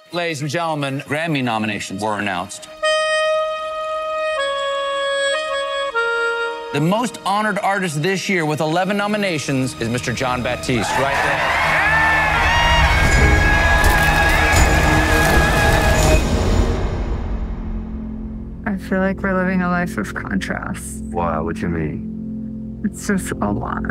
Ladies and gentlemen, Grammy nominations were announced. The most honored artist this year with 11 nominations is Mr. Jon Batiste, right there. I feel like we're living a life of contrasts. Why? What you mean? It's just a lot.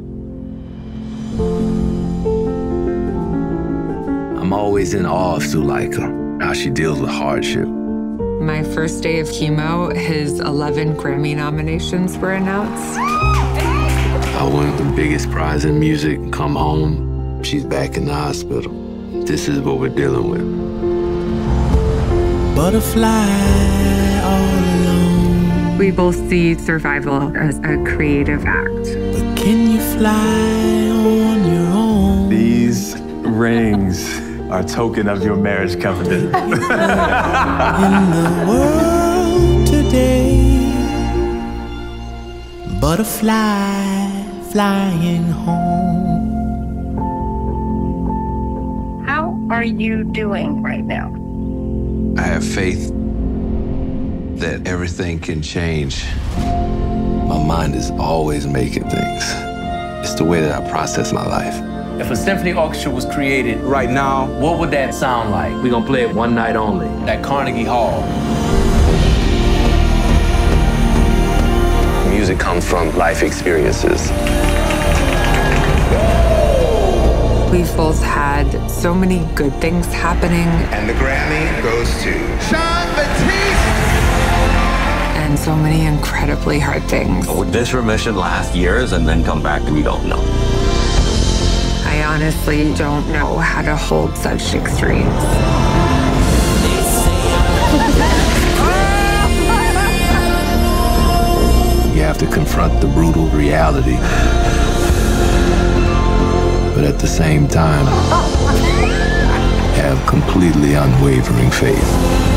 I'm always in awe of Suleika, how she deals with hardship. My first day of chemo, his 11 Grammy nominations were announced. I won the biggest prize in music, come home, she's back in the hospital. This is what we're dealing with. Butterfly all alone. We both see survival as a creative act. But can you fly on your own? These rings are a token of your marriage covenant. In the world today, butterfly flying home. How are you doing right now? I have faith that everything can change. My mind is always making things. It's the way that I process my life. If a symphony orchestra was created right now, what would that sound like? We're gonna play it one night only. At Carnegie Hall. Music comes from life experiences. We've both had so many good things happening. And the Grammy goes to Jon Batiste! And so many incredibly hard things. Would this remission last years and then come back? We don't know. I honestly don't know how to hold such extremes. You have to confront the brutal reality. But at the same time, have completely unwavering faith.